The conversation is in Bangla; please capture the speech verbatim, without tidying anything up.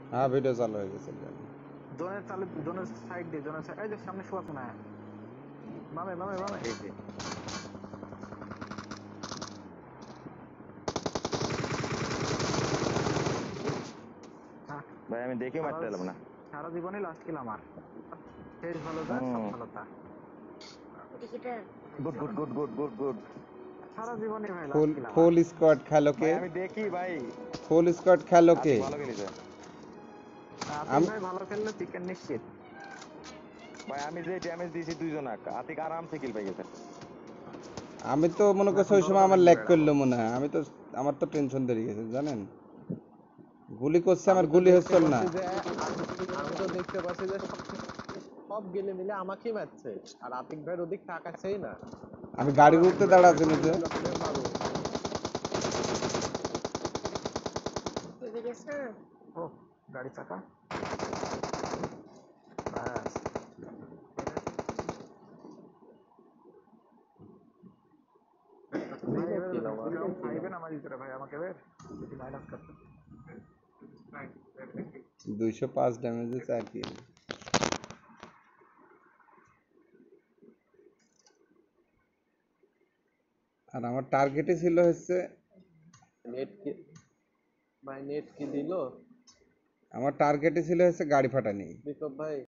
হ্যাঁ ভিডিও চালু হয়ে গেছে। জোনের চালু, জোনের সাইড দিয়ে, জোনের সাইড, এই যে সামনে শো আছে না, বামে বামে বামে, এই যে হ্যাঁ। ভাই আমি দেখে মারতে সারা পেলাম না। সারা জীবনে লাস্ট কিল আমার, শেষ ভালো যায় সব হুম। ভালো তা, good good good good good good. সারা জীবনে ভাই লাস্ট ফুল কিল আমার। ফুল স্কোয়াড খেলো কে? ভাই আমি দেখি ভাই, ফুল স্কোয়াড খেলো কে? আতিক ভালো খেলেছে। আতিক আমি ভাই ভালো খেললে চিকেন নিশ্চিত। ভাই আমি যে ড্যামেজ দিয়েছি দুইজন, আতিক আরামসে কিল পেয়ে গেছে। আমি তো মনে করছি এখন ওই সময় আমার দৌড়াদৌড়ি ল্যাগ করে করলো বেড়াবো। মনে হয়, আমি তো আমার তো টেনশন ধরে গেছে জানেন, গুলি করছে আমি আমার তো গুলি দেখতে হচ্ছিল না। পাচ্ছি যে আমি তো দেখতে পাচ্ছি যে সব সব গেলে মিলে আমাকেই মারছে, আর আতিক ভাইয়ের ওদিক তাকাচ্ছেই না। আমি গাড়ির উঠতে দাঁড়াচ্ছি নিচে। ও গাড়ি চাকা, ব্যাস। ভাই এবার রাউন্ড খাইবেন আমার ভিতরে ভাই, আমাকে বের যদি মাইনাস করতে। দুইশো পাঁচ ড্যামেজে চার কিল। আর আমার টার্গেটই ছিল হচ্ছে, নেট কি ভাই, নেট কি দিল আমার টার্গেটই ছিল হচ্ছে গাড়ি ফাটানি। বিপ্লব ভাই?